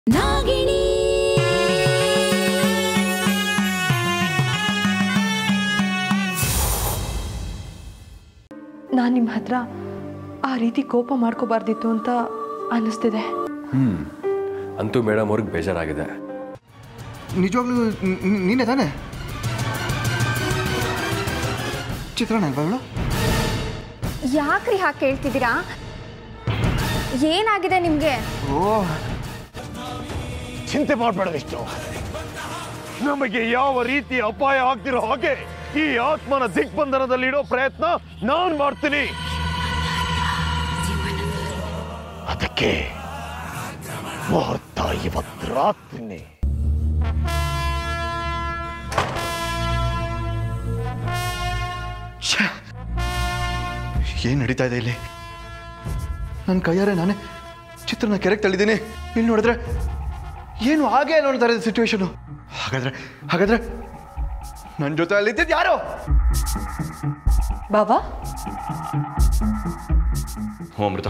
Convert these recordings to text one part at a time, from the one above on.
ನಾಗಿಣಿ ನಾನು ನಿಮ್ಮ ಹತ್ರ ಆ ರೀತಿ ಕೋಪ ಮಾಡ್ಕೋಬಾರ್ದಿತ್ತು ಅಂತ ಅನ್ನಿಸ್ತಿದೆ. ಅಂತೂ ಮೇಡಮ್ ಅವ್ರಿಗೆ ಬೇಜಾರಾಗಿದೆ. ನಿಜವಾಗ್ಲೂ ನೀನೇ ತಾನೆ ಚಿತ್ರಣ ಅಲ್ವಾ ಇವಳು? ಯಾಕ್ರಿ ಹಾಗೆ ಕೇಳ್ತಿದ್ದೀರಾ? ಏನಾಗಿದೆ ನಿಮಗೆ? ಚಿಂತೆ ಮಾಡಬೇಡವಿಷ್ಟು. ನಮಗೆ ಯಾವ ರೀತಿ ಅಪಾಯ ಆಗ್ತಿರೋ ಹಾಗೆ ಈ ಆತ್ಮನ ದಿಗ್ಬಂಧನದಲ್ಲಿಡೋ ಪ್ರಯತ್ನ ನಾನು ಮಾಡ್ತೀನಿ. ಅದಕ್ಕೆ ಮುಹೂರ್ತ ಇವತ್ತು ರಾತ್ರಿನೇ. ಏನ್ ನಡೀತಾ ಇದೆ ಇಲ್ಲಿ? ನನ್ನ ಕೈಯಾರೆ ನಾನೇ ಚಿತ್ರನ ಕೆರೆಗೆ ತಳ್ಳಿದ್ದೀನಿ. ಇಲ್ಲಿ ನೋಡಿದ್ರೆ ಏನು ಹಾಗೆ ನೋಡ್ತಾ ಇದೆ ಸಿಚುವೇಶನ್. ಹಾಗಾದ್ರೆ ನನ್ನ ಜೊತೆ ಅಲ್ಲಿದ್ದಿದ್ದು ಯಾರು? ಬಾಬಾ ಹ್ಞೂ ಅಮೃತ,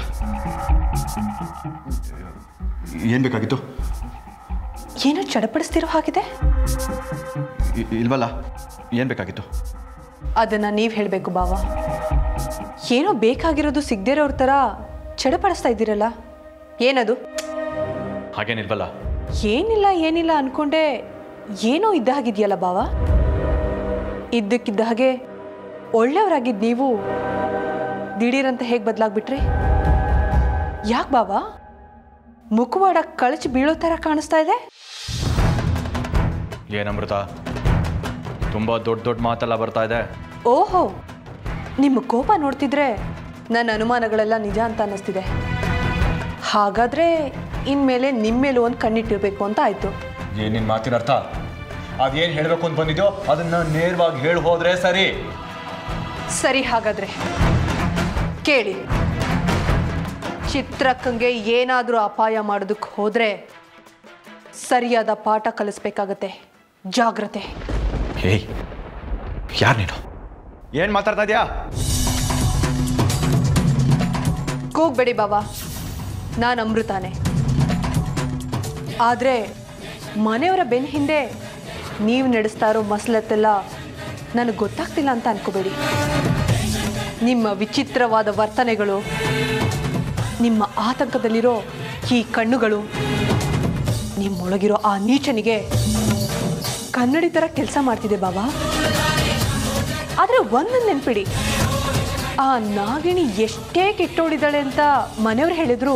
ಏನ್ ಬೇಕಾಗಿತ್ತು? ಏನೋ ಚಡಪಡಿಸ್ತಿರೋ ಹಾಗಿದೆ. ಇಲ್ವಲ್ಲ, ಏನ್ ಬೇಕಾಗಿತ್ತು? ಅದನ್ನ ನೀವು ಹೇಳಬೇಕು ಬಾವಾ. ಏನೋ ಬೇಕಾಗಿರೋದು ಸಿಗದಿರೋರ ಥರ ಚಡಪಡಿಸ್ತಾ ಇದ್ದೀರಲ್ಲ, ಏನದು? ಹಾಗೇನಿಲ್ವಲ್ಲ. ಏನಿಲ್ಲ ಅನ್ಕೊಂಡೆ ಏನೋ ಇದ್ದ ಹಾಗಿದೆಯಲ್ಲ ಬಾವಾ. ಇದ್ದಕ್ಕಿದ್ದ ಹಾಗೆ ಒಳ್ಳೆಯವರಾಗಿದ್ದು ನೀವು ದಿಢೀರಂತ ಹೇಗೆ ಬದಲಾಗ್ಬಿಟ್ರಿ? ಯಾಕೆ ಬಾವಾ ಮುಖವಾಡ ಕಳಚಿ ಬೀಳೋ ಥರ ಕಾಣಿಸ್ತಾ ಇದೆ? ಏನಮೃತ, ತುಂಬಾ ದೊಡ್ಡ ಮಾತೆಲ್ಲ ಬರ್ತಾ ಇದೆ. ಓಹೋ, ನಿಮ್ಮ ಕೋಪ ನೋಡ್ತಿದ್ರೆ ನನ್ನ ಅನುಮಾನಗಳೆಲ್ಲ ನಿಜ ಅಂತ ಅನ್ನಿಸ್ತಿದೆ. ಹಾಗಾದರೆ ಇನ್ಮೇಲೆ ನಿಮ್ಮೇಲೂ ಒಂದು ಕಣ್ಣಿಟ್ಟಿರಬೇಕು ಅಂತ ಆಯಿತು. ಏನು ನಿನ್ನ ಮಾತಿನ ಅರ್ಥ? ಅದೇನು ಹೇಳಬೇಕು ಅಂತ ಬಂದಿದ್ದೋ ಅದನ್ನು ನೇರವಾಗಿ ಹೇಳಿ ಹೋದ್ರೆ ಸರಿ. ಸರಿ, ಹಾಗಾದರೆ ಕೇಳಿ. ಚಿತ್ರಕ್ಕಂಗೆ ಏನಾದರೂ ಅಪಾಯ ಮಾಡೋದಕ್ಕೆ ಹೋದರೆ ಸರಿಯಾದ ಪಾಠ ಕಲಿಸ್ಬೇಕಾಗತ್ತೆ. ಜಾಗ್ರತೆ. ಹೇಯ್, ಯಾರು ನೀನು? ಏನು ಮಾತಾಡ್ತಾ ಇದೆಯಾ? ಕೂಗ್ಬೇಡಿ ಬಾಬಾ, ನಾನು ಅಮೃತಾನೆ. ಆದರೆ ಮನೆಯವರ ಬೆನ್ನ ಹಿಂದೆ ನೀವು ನಡೆಸ್ತಾ ಇರೋ ಮಸಲತ್ತೆಲ್ಲ ನನಗೆ ಗೊತ್ತಾಗ್ತಿಲ್ಲ ಅಂತ ಅನ್ಕೋಬೇಡಿ. ನಿಮ್ಮ ವಿಚಿತ್ರವಾದ ವರ್ತನೆಗಳು, ನಿಮ್ಮ ಆತಂಕದಲ್ಲಿರೋ ಈ ಕಣ್ಣುಗಳು, ನಿಮ್ಮೊಳಗಿರೋ ಆ ನೀಚನಿಗೆ ಕನ್ನಡಿ ಥರ ಕೆಲಸ ಮಾಡ್ತಿದೆ ಬಾಬಾ. ಆದರೆ ಒಂದನ್ನು ನೆನ್ಪಿಡಿ, ಆ ನಾಗಿಣಿ ಎಷ್ಟೇ ಕೆಟ್ಟೋಳಿದಾಳೆ ಅಂತ ಮನೆಯವ್ರು ಹೇಳಿದ್ರು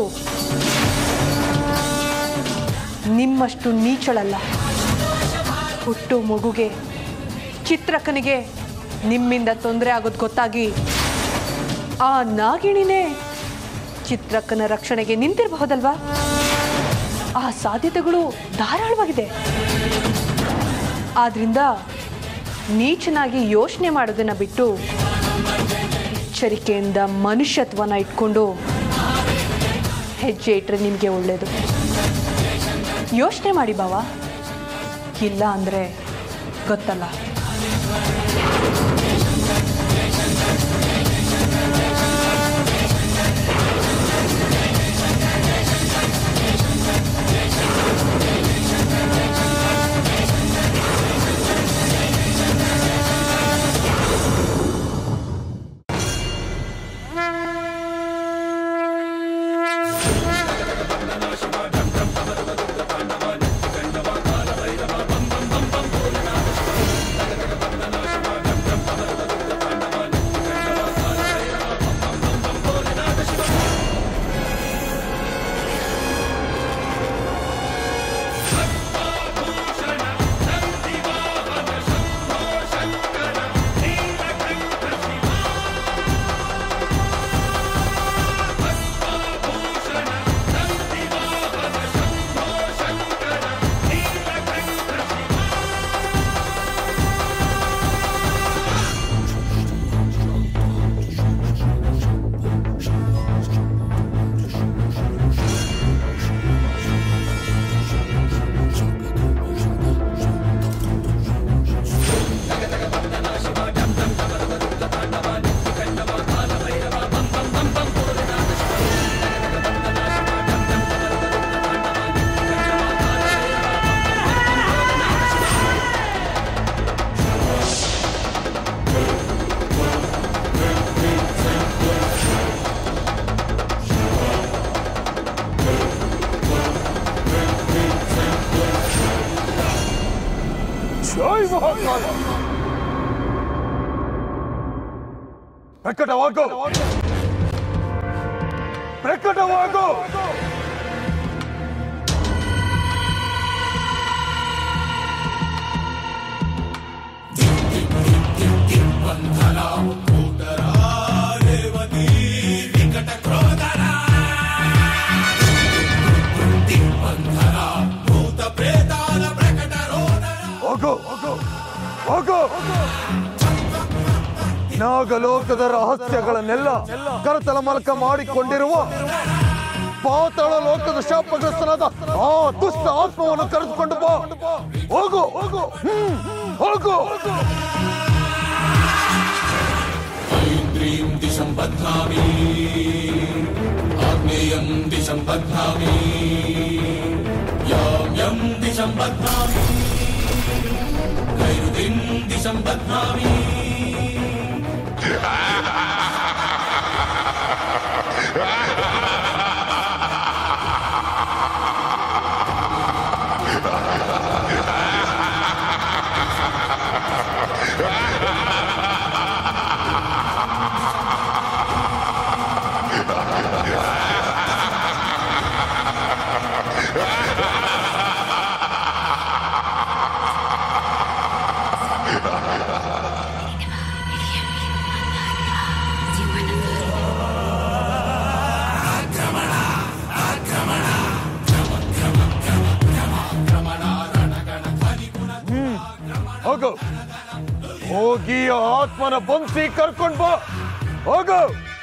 ನಿಮ್ಮಷ್ಟು ನೀಚಳಲ್ಲ. ಹುಟ್ಟು ಮಗುಗೆ, ಚಿತ್ರಕ್ಕನಿಗೆ ನಿಮ್ಮಿಂದ ತೊಂದರೆ ಆಗೋದು ಗೊತ್ತಾಗಿ ಆ ನಾಗಿಣಿನೇ ಚಿತ್ರಕ್ಕನ ರಕ್ಷಣೆಗೆ ನಿಂತಿರಬಹುದಲ್ವಾ? ಆ ಸಾಧ್ಯತೆಗಳು ಧಾರಾಳವಾಗಿದೆ. ಆದ್ರಿಂದ ನೀಚನಾಗಿ ಯೋಚನೆ ಮಾಡೋದನ್ನ ಬಿಟ್ಟು ಎಚ್ಚರಿಕೆಯಿಂದ ಮನುಷ್ಯತ್ವನ ಇಟ್ಕೊಂಡು ಹೆಜ್ಜೆ ಇಟ್ಟರೆ ನಿಮಗೆ ಒಳ್ಳೆಯದು. ಯೋಚನೆ ಮಾಡಿ ಬಾವಾ, ಇಲ್ಲ ಅಂದರೆ ಗೊತ್ತಲ್ಲ. ಜೈ ಮಹಾಕಾಲ. ಪ್ರಕಟವಾಗು, ಪ್ರಕಟವಾಗು. ನಾಗಲೋಕದ ರಹಸ್ಯಗಳನ್ನೆಲ್ಲ ಕರತಲ ಮಲಕ ಮಾಡಿಕೊಂಡಿರುವ ಪಾತಾಳ ಲೋಕದ ಶಾಪಗ್ರಸ್ತನಾದ ಆ ದುಷ್ಟ ಆತ್ಮವನ್ನು ಕರೆದುಕೊಂಡು ಬಾ. ಹೋಗು ಹೋಗು ಹೋಗು. ಐಂದ್ರೀಂ ದಿಶಂ ಬಧ್ನಾಮಿ, ಆಗ್ನೇಯಂ ದಿಶಂ ಬಧ್ನಾಮಿ, ಯಾಂ ಯಂ ದಿಶಂ ಬಧ್ನಾಮಿ, ನೈಋತಿಂ ದಿಶಂ ಬಧ್ನಾಮಿ. ಹೋಗು, ಹೋಗಿ ಆತ್ಮನ ಬಂಸಿ ಕರ್ಕೊಂಡ್ ಬಾ. ಹೋಗು.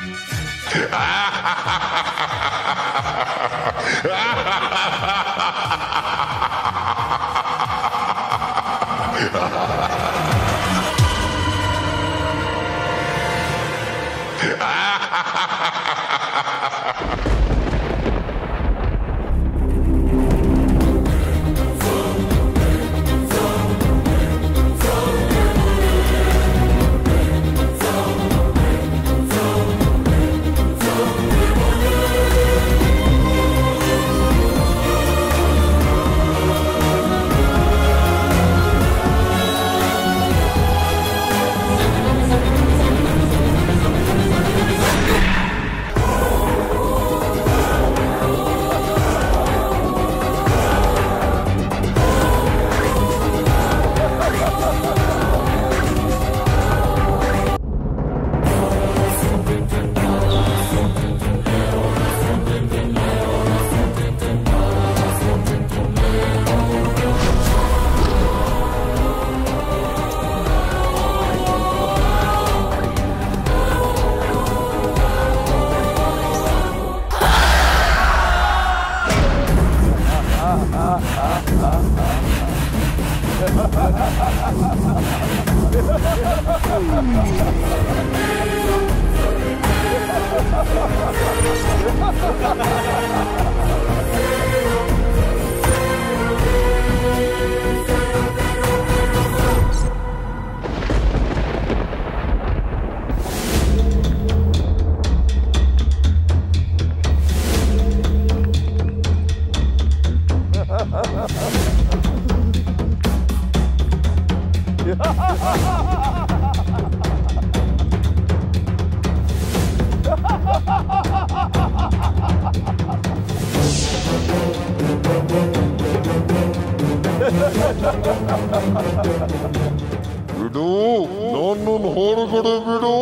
ಬಿಡು, ನನ್ನನ್ನು ಹೊರಗಡೆ ಬಿಡು.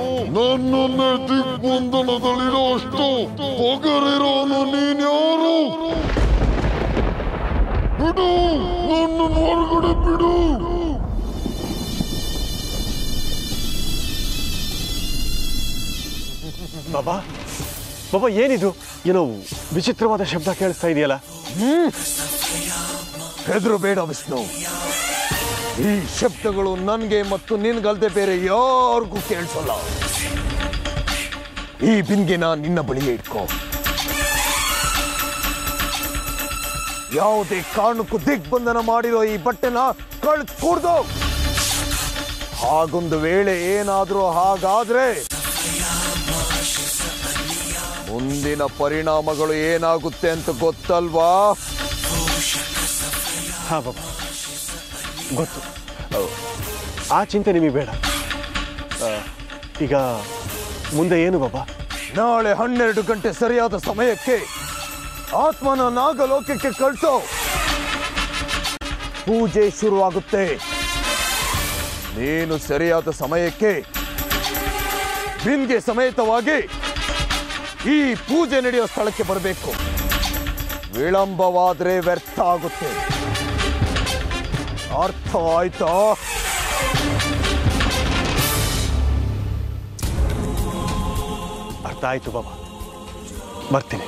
ನನ್ನನ್ನೇ ದಿಗ್ಬಂಧನದಲ್ಲಿರೋ ಅಷ್ಟು ಪೊಗರಿರೋನು ನೀನ್ಯಾರು? ಬಿಡು, ನನ್ನನ್ನು ಹೊರಗಡೆ ಬಿಡು. ಬಾಬಾ, ಬಾಬಾ ಏನಿದು? ಏನೋ ವಿಚಿತ್ರವಾದ ಶಬ್ದ ಕೇಳಿಸ್ತಾ ಇದೆಯಲ್ಲ. ಹೆದರು ಬೇಡ ವಿಷ್ಣು. ಈ ಶಬ್ದಗಳು ನನಗೆ ಮತ್ತು ನಿನ್ಗಲ್ದೆ ಬೇರೆ ಯಾರಿಗೂ ಕೇಳಿಸಲ್ಲ. ಈ ಬಿಂದಿಗೆನ ನಿನ್ನ ಬಳಿಯೇ ಇಟ್ಕೋ. ಯಾವುದೇ ಕಾರಣಕ್ಕೂ ದಿಗ್ಬಂಧನ ಮಾಡಿರೋ ಈ ಬಟ್ಟೆನ ಕಳ್ಸ್ಕೂಡ್ದು. ಹಾಗೊಂದು ವೇಳೆ ಏನಾದ್ರೂ ಹಾಗಾದ್ರೆ ಮುಂದಿನ ಪರಿಣಾಮಗಳು ಏನಾಗುತ್ತೆ ಅಂತ ಗೊತ್ತಲ್ವಾ? ಹಾ ಬಾಬಾ, ಗೊತ್ತು. ಆ ಚಿಂತೆ ನಿಮಗೆ ಬೇಡ. ಈಗ ಮುಂದೆ ಏನು ಬಾಬಾ? ನಾಳೆ 12 ಗಂಟೆ ಸರಿಯಾದ ಸಮಯಕ್ಕೆ ಆತ್ಮನ ನಾಗಲೋಕಕ್ಕೆ ಕಳಿಸೋ. ಪೂಜೆ ಶುರುವಾಗುತ್ತೆ. ನೀನು ಸರಿಯಾದ ಸಮಯಕ್ಕೆ ಬಿಂದಿಗೆ ಸಮೇತವಾಗಿ ಈ ಪೂಜೆ ನಡೆಯೋ ಸ್ಥಳಕ್ಕೆ ಬರಬೇಕು. ವಿಳಂಬವಾದರೆ ವ್ಯರ್ಥ ಆಗುತ್ತೆ. ಅರ್ಥ ಆಯ್ತಾ? ಅರ್ಥ ಆಯ್ತು ಬಾಬಾ, ಬರ್ತೀನಿ.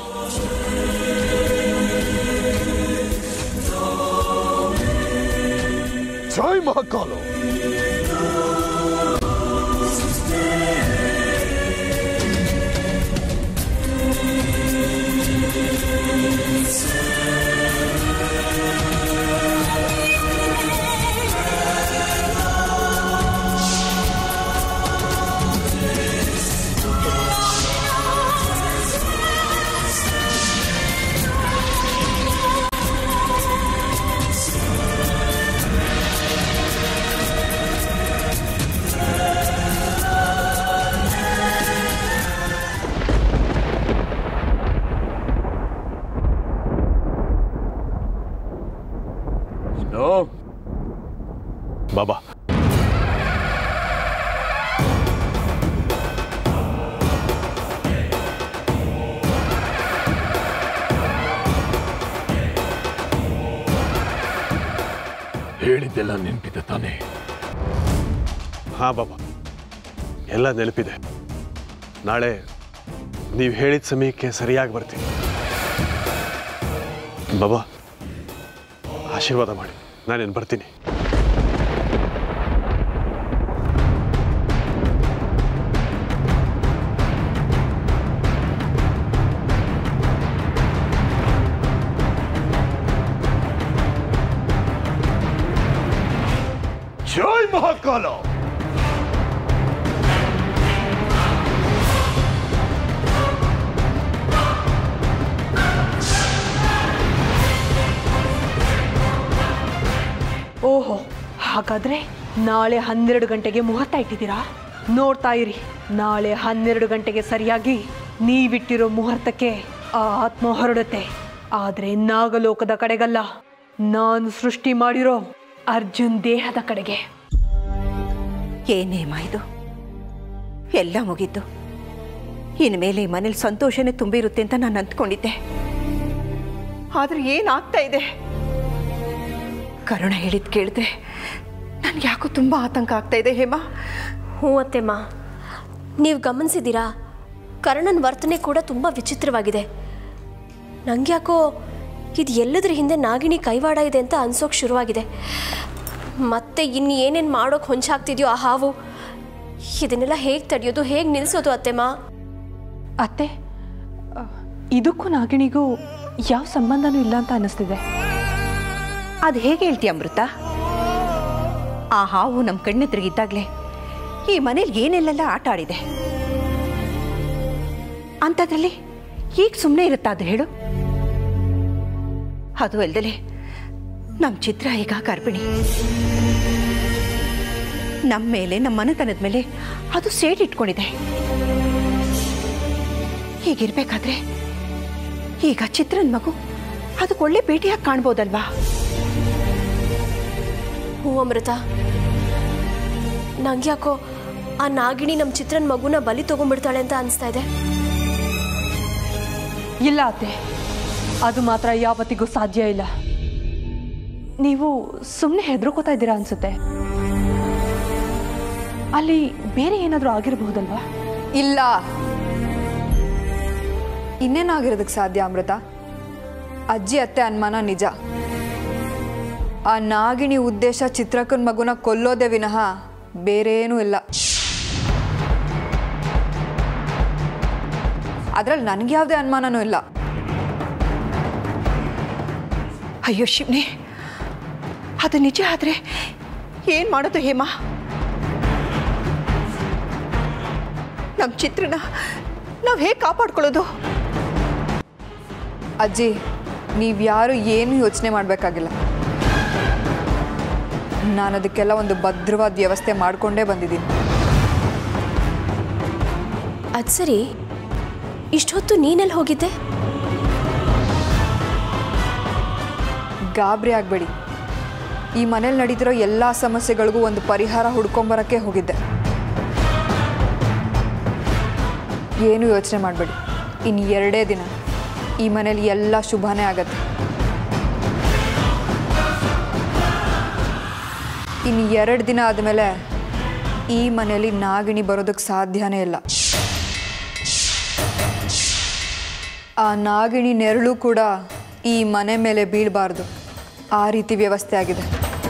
ಜೈ ಮಹಾಕಾಲ. ಬಾಬಾ, ಹೇಳಿದ್ದೆಲ್ಲ ನೆನಪಿದೆ ತಾನೇ? ಹಾ ಬಾಬಾ, ಎಲ್ಲ ನೆನಪಿದೆ. ನಾಳೆ ನೀವು ಹೇಳಿದ ಸಮಯಕ್ಕೆ ಸರಿಯಾಗಿ ಬರ್ತೀನಿ. ಬಾಬಾ, ಆಶೀರ್ವಾದ ಮಾಡಿ, ನಾನೇನು ಬರ್ತೀನಿ. ಜೈ ಮಹಾಕಾಲ. ಓಹೋ, ಹಾಗಾದ್ರೆ ನಾಳೆ 12 ಗಂಟೆಗೆ ಮುಹೂರ್ತ ಇಟ್ಟಿದ್ದೀರಾ? ನೋಡ್ತಾ ಇರಿ, ನಾಳೆ 12 ಗಂಟೆಗೆ ಸರಿಯಾಗಿ ನೀವಿಟ್ಟಿರೋ ಮುಹೂರ್ತಕ್ಕೆ ಆ ಆತ್ಮ ಹೊರಡುತ್ತೆ. ಆದ್ರೆ ನಾಗಲೋಕದ ಕಡೆಗಲ್ಲ, ನಾನು ಸೃಷ್ಟಿ ಮಾಡಿರೋ ಅರ್ಜುನ್ ದೇಹದ ಕಡೆಗೆ. ಏನೇಮ ಇದು? ಎಲ್ಲ ಮುಗೀತು. ಇನ್ಮೇಲೆ ಈ ಮನೇಲಿ ಸಂತೋಷನೇ ತುಂಬಿರುತ್ತೆ ಅಂತ ನಾನು ಅಂದ್ಕೊಂಡಿದ್ದೆ. ಆದ್ರೆ ಏನಾಗ್ತಾ ಇದೆ? ಕರುಣ ಹೇಳಿದ್ ಕೇಳಿದ್ರೆ ನನ್ಗೆ ಯಾಕೋ ತುಂಬ ಆತಂಕ ಆಗ್ತಾ ಇದೆ ಹೇಮಾ. ಹ್ಞೂ ಅತ್ತೆಮ್ಮ, ನೀವು ಗಮನಿಸಿದ್ದೀರಾ? ಕರ್ಣನ ವರ್ತನೆ ಕೂಡ ತುಂಬ ವಿಚಿತ್ರವಾಗಿದೆ. ನಂಗೆ ಯಾಕೋ ಇದು ಎಲ್ಲದ್ರ ಹಿಂದೆ ನಾಗಿಣಿ ಕೈವಾಡ ಇದೆ ಅಂತ ಅನ್ಸೋಕೆ ಶುರುವಾಗಿದೆ. ಮತ್ತೆ ಇನ್ನು ಏನೇನು ಮಾಡೋಕೆ ಹೊಂಚಾಗ್ತಿದೆಯೋ ಆ ಹಾವು, ಇದನ್ನೆಲ್ಲ ಹೇಗೆ ತಡೆಯೋದು, ಹೇಗೆ ನಿಲ್ಲಿಸೋದು ಅತ್ತೆಮ್ಮ? ಅತ್ತೆ, ಇದಕ್ಕೂ ನಾಗಿಣಿಗೂ ಯಾವ ಸಂಬಂಧನೂ ಇಲ್ಲ ಅಂತ ಅನ್ನಿಸ್ತಿದೆ. ಅದು ಹೇಗೆ ಹೇಳ್ತೀಯ ಅಮೃತ? ಆ ಹಾವು ನಮ್ಮ ಕಣ್ಣೆದುರಿಗಿದ್ದಾಗಲೇ ಈ ಮನೇಲಿ ಏನೆಲ್ಲ ಆಟ ಆಡಿದೆ. ಅಂಥದ್ರಲ್ಲಿ ಈಗ ಸುಮ್ಮನೆ ಇರುತ್ತಾ ಅದು ಹೇಳು? ಅದು ಅಲ್ದಲೆ ನಮ್ಮ ಚಿತ್ರ ಈಗ ಗರ್ಭಿಣಿ. ನಮ್ಮ ಮೇಲೆ, ನಮ್ಮ ಮನೆತನದ ಮೇಲೆ ಅದು ಸೇಟ್ ಇಟ್ಕೊಂಡಿದೆ. ಹೀಗಿರ್ಬೇಕಾದ್ರೆ ಈಗ ಚಿತ್ರನ ಮಗು ಅದಕ್ಕೆ ಒಳ್ಳೆ ಭೇಟಿಯಾಗಿ ಕಾಣ್ಬೋದಲ್ವಾ? ಹ್ಞೂ ಅಮೃತ, ನಂಗೆ ಯಾಕೋ ಆ ನಾಗಿಣಿ ನಮ್ಮ ಚಿತ್ರನ ಮಗುನ ಬಲಿ ತಗೊಂಡ್ಬಿಡ್ತಾಳೆ ಅಂತ ಅನಿಸ್ತಾ ಇದೆ. ಇಲ್ಲ ಅತ್ತೆ, ಅದು ಮಾತ್ರ ಯಾವತ್ತಿಗೂ ಸಾಧ್ಯ ಇಲ್ಲ. ನೀವು ಸುಮ್ಮನೆ ಹೆದರ್ಕೋತಾ ಇದ್ದೀರಾ ಅನ್ಸುತ್ತೆ. ಅಲ್ಲಿ ಬೇರೆ ಏನಾದರೂ ಆಗಿರಬಹುದಲ್ವಾ? ಇಲ್ಲ, ಇನ್ನೇನಾಗಿರೋದಕ್ಕೆ ಸಾಧ್ಯ ಅಮೃತ? ಅಜ್ಜಿ ಅತ್ತೆ ಅನುಮಾನ ನಿಜ. ಆ ನಾಗಿಣಿ ಉದ್ದೇಶ ಚಿತ್ರಕ್ಕನ ಮಗುನ ಕೊಲ್ಲೋದೇ ವಿನಃ ಬೇರೇನೂ ಇಲ್ಲ. ಅದ್ರಲ್ಲಿ ನನಗೆ ಯಾವುದೇ ಅನುಮಾನನೂ ಇಲ್ಲ. ಅಯ್ಯೋ ಶಿವನೇ, ಅದು ನಿಜ ಆದರೆ ಏನು ಮಾಡೋದು ಹೇಮಾ? ನಮ್ಮ ಚಿತ್ರನ ನಾವು ಹೇಗೆ ಕಾಪಾಡ್ಕೊಳ್ಳೋದು? ಅಜ್ಜಿ, ನೀವ್ಯಾರು ಏನು ಯೋಚನೆ ಮಾಡಬೇಕಾಗಿಲ್ಲ. ನಾನು ಅದಕ್ಕೆಲ್ಲ ಒಂದು ಭದ್ರವಾದ ವ್ಯವಸ್ಥೆ ಮಾಡಿಕೊಂಡೇ ಬಂದಿದ್ದೀನಿ. ಅದು ಸರಿ, ಇಷ್ಟೊತ್ತು ನೀನೆಲ್ಲಿ ಹೋಗಿದ್ದೆ? ಗಾಬರಿ ಆಗಬೇಡಿ. ಈ ಮನೇಲಿ ನಡೀತಿರೋ ಎಲ್ಲ ಸಮಸ್ಯೆಗಳಿಗೂ ಒಂದು ಪರಿಹಾರ ಹುಡ್ಕೊಂಬರೋಕ್ಕೆ ಹೋಗಿದ್ದೆ. ಏನೂ ಯೋಚನೆ ಮಾಡಬೇಡಿ. ಇನ್ನು 2 ದಿನ ಈ ಮನೇಲಿ ಎಲ್ಲ ಶುಭನೇ ಆಗತ್ತೆ. ಇನ್ನು 2 ದಿನ ಆದಮೇಲೆ ಈ ಮನೆಯಲ್ಲಿ ನಾಗಿಣಿ ಬರೋದಕ್ಕೆ ಸಾಧ್ಯನೇ ಇಲ್ಲ. ಆ ನಾಗಿಣಿ ನೆರಳು ಕೂಡ ಈ ಮನೆ ಮೇಲೆ ಬೀಳಬಾರ್ದು, ಆ ರೀತಿ ವ್ಯವಸ್ಥೆ ಆಗಿದೆ.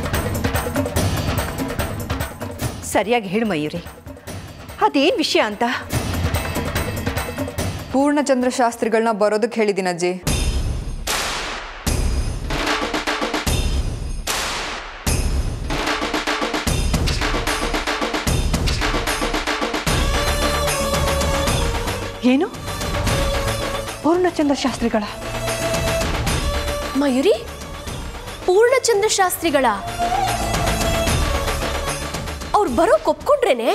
ಸರಿಯಾಗಿ ಹೇಳು ಮಯೂರಿ, ಅದೇನು ವಿಷಯ ಅಂತ? ಪೂರ್ಣಚಂದ್ರ ಶಾಸ್ತ್ರಿಗಳನ್ನ ಬರೋದಕ್ಕೆ ಹೇಳಿದ್ದೀನಿ ಅಜ್ಜಿ. ಏನು? ಪೂರ್ಣಚಂದ್ರ ಶಾಸ್ತ್ರಿಗಳ? ಮಯೂರಿ, ಪೂರ್ಣಚಂದ್ರ ಶಾಸ್ತ್ರಿಗಳ? ಅವ್ರು ಬರೋಕೆ ಒಪ್ಕೊಂಡ್ರೇನೆ?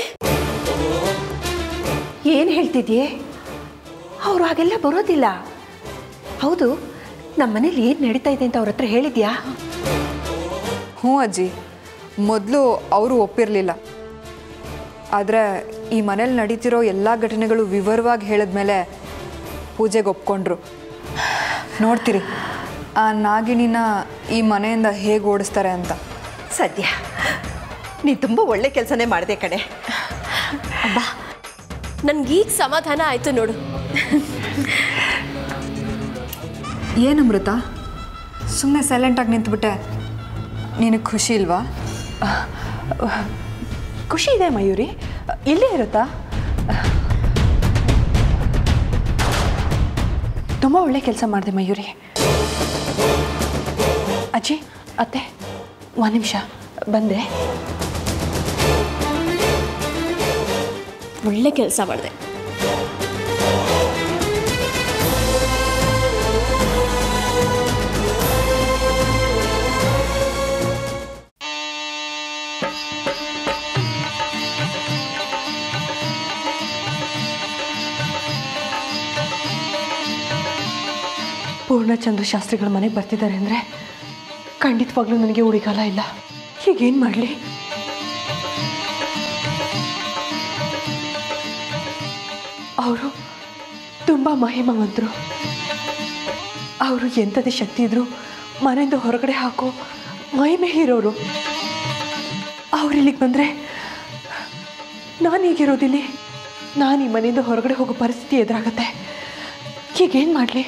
ಏನು ಹೇಳ್ತಿದ್ಯೆ? ಅವರು ಹಾಗೆಲ್ಲ ಬರೋದಿಲ್ಲ. ಹೌದು, ನಮ್ಮ ಮನೇಲಿ ಏನು ನಡೀತಾ ಇದೆ ಅಂತ ಅವ್ರ ಹತ್ರ ಹೇಳಿದ್ಯಾ? ಹ್ಞೂ ಅಜ್ಜಿ, ಮೊದಲು ಅವರು ಒಪ್ಪಿರಲಿಲ್ಲ. ಆದರೆ ಈ ಮನೇಲಿ ನಡೀತಿರೋ ಎಲ್ಲ ಘಟನೆಗಳು ವಿವರವಾಗಿ ಹೇಳಿದ್ಮೇಲೆ ಪೂಜೆಗೆ ಒಪ್ಕೊಂಡ್ರು. ನೋಡ್ತೀರಿ ಆ ನಾಗಿಣಿನ ಈ ಮನೆಯಿಂದ ಹೇಗೆ ಓಡಿಸ್ತಾರೆ ಅಂತ. ಸದ್ಯ ನೀನು ತುಂಬ ಒಳ್ಳೆ ಕೆಲಸನೇ ಮಾಡಿದೆ ಕಡೆ. ಅಬ್ಬಾ, ನನಗೀಗ ಸಮಾಧಾನ ಆಯಿತು ನೋಡು. ಏನಮೃತ, ಸುಮ್ಮನೆ ಸೈಲೆಂಟಾಗಿ ನಿಂತುಬಿಟ್ಟೆ. ನಿನಗೆ ಖುಷಿ ಇಲ್ವಾ? ಖುಷಿ ಇದೆ ಮಯೂರಿ. ಇಲ್ಲೇ ಇರುತ್ತಾ? ತುಂಬ ಒಳ್ಳೆ ಕೆಲಸ ಮಾಡಿದೆ ಮಯೂರಿ. ಅಜ್ಜಿ, ಅತ್ತೆ, 1 ನಿಮಿಷ ಬಂದೆ. ಒಳ್ಳೆ ಕೆಲಸ ಮಾಡಿದೆ. ಪೂರ್ಣಚಂದ್ರ ಶಾಸ್ತ್ರಿಗಳ ಮನೆಗೆ ಬರ್ತಿದ್ದಾರೆ ಅಂದರೆ ಖಂಡಿತವಾಗ್ಲೂ ನನಗೆ ಉಳಿಗಾಲ ಇಲ್ಲ. ಹೀಗೇನು ಮಾಡಲಿ? ಅವರು ತುಂಬ ಮಹಿಮವಂತರು. ಅವರು ಎಂಥದೇ ಶಕ್ತಿ ಇದ್ದರೂ ಮನೆಯಿಂದ ಹೊರಗಡೆ ಹಾಕೋ ಮಹಿಮೆ ಇರೋರು. ಅವ್ರು ಇಲ್ಲಿಗೆ ಬಂದರೆ ನಾನು ಹೀಗಿರೋದಿಲ್ಲಿ. ನಾನು ಈ ಮನೆಯಿಂದ ಹೊರಗಡೆ ಹೋಗೋ ಪರಿಸ್ಥಿತಿ ಎದುರಾಗತ್ತೆ. ಹೀಗೇನು ಮಾಡಲಿ?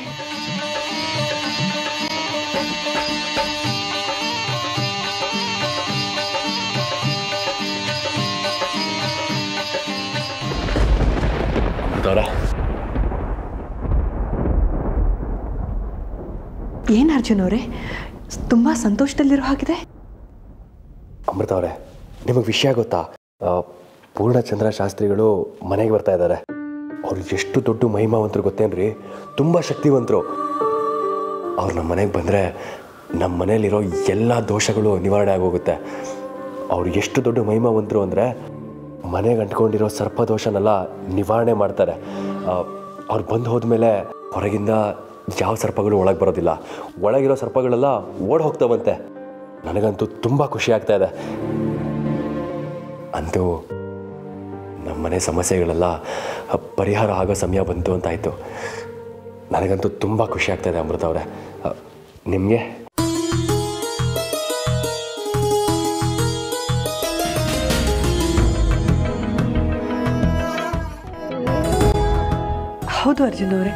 ಏನು ಅರ್ಜುನ್ ಅವರೇ, ತುಂಬ ಸಂತೋಷದಲ್ಲಿರೋ ಹಾಗಿದೆ? ಅಮೃತ ಅವರೇ, ನಿಮಗೆ ವಿಷಯ ಗೊತ್ತಾ? ಪೂರ್ಣಚಂದ್ರ ಶಾಸ್ತ್ರಿಗಳು ಮನೆಗೆ ಬರ್ತಾ ಇದ್ದಾರೆ. ಅವ್ರು ಎಷ್ಟು ದೊಡ್ಡ ಮಹಿಮಾವಂತರು ಗೊತ್ತೇನ್ರಿ? ತುಂಬ ಶಕ್ತಿವಂತರು. ಅವ್ರು ನಮ್ಮ ಮನೆಗೆ ಬಂದರೆ ನಮ್ಮ ಮನೇಲಿರೋ ಎಲ್ಲ ದೋಷಗಳು ನಿವಾರಣೆ ಆಗೋಗುತ್ತೆ. ಅವ್ರು ಎಷ್ಟು ದೊಡ್ಡ ಮಹಿಮಾವಂತರು ಅಂದರೆ ಮನೆಗೆ ಅಂಟ್ಕೊಂಡಿರೋ ಸರ್ಪದೋಷನೆಲ್ಲ ನಿವಾರಣೆ ಮಾಡ್ತಾರೆ. ಅವ್ರು ಬಂದು ಹೋದ್ಮೇಲೆ ಹೊರಗಿಂದ ಯಾವ ಸರ್ಪಗಳು ಒಳಗೆ ಬರೋದಿಲ್ಲ. ಒಳಗಿರೋ ಸರ್ಪಗಳೆಲ್ಲ ಓಡಿ ಹೋಗ್ತಾವಂತೆ. ನನಗಂತೂ ತುಂಬ ಖುಷಿ ಆಗ್ತಾ ಇದೆ. ಅಂತೂ ನಮ್ಮನೆ ಸಮಸ್ಯೆಗಳೆಲ್ಲ ಪರಿಹಾರ ಆಗೋ ಸಮಯ ಬಂತು ಅಂತಾಯಿತು. ನನಗಂತೂ ತುಂಬ ಖುಷಿ ಆಗ್ತಾ ಇದೆ ಅಮೃತ ಅವರೇ. ನಿಮಗೆ? ಹೌದು ಅರ್ಜುನ್ ಅವರೇ,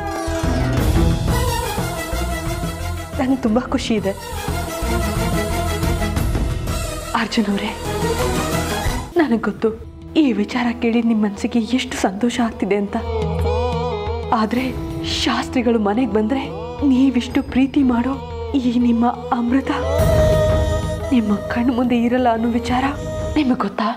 ನನಗೆ ತುಂಬ ಖುಷಿ ಇದೆ. ಅರ್ಜುನ್ ಅವರೇ, ನನಗೆ ಗೊತ್ತು ಈ ವಿಚಾರ ಕೇಳಿ ನಿಮ್ಮ ಮನಸ್ಸಿಗೆ ಎಷ್ಟು ಸಂತೋಷ ಆಗ್ತಿದೆ ಅಂತ. ಆದರೆ ಶಾಸ್ತ್ರಿಗಳು ಮನೆಗೆ ಬಂದರೆ ನೀವಿಷ್ಟು ಪ್ರೀತಿ ಮಾಡೋ ಈ ನಿಮ್ಮ ಅಮೃತ ನಿಮ್ಮ ಕಣ್ಣು ಮುಂದೆ ಇರಲ್ಲ ಅನ್ನೋ ವಿಚಾರ ನಿಮಗೆ ಗೊತ್ತಾ?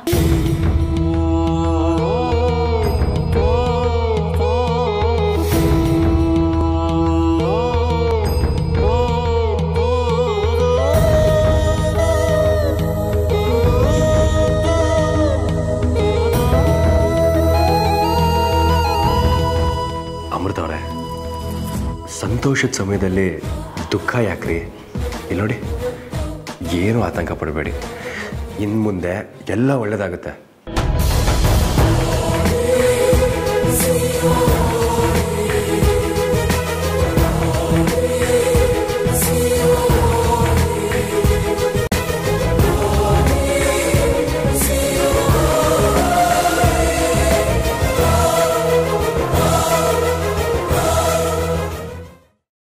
ಸಂತೋಷದ ಸಮಯದಲ್ಲಿ ದುಃಖ ಯಾಕ್ರಿ? ಇಲ್ಲಿ ನೋಡಿ, ಏನೂ ಆತಂಕ ಪಡಬೇಡಿ. ಇನ್ನು ಮುಂದೆ ಎಲ್ಲ ಒಳ್ಳೆಯದಾಗುತ್ತೆ.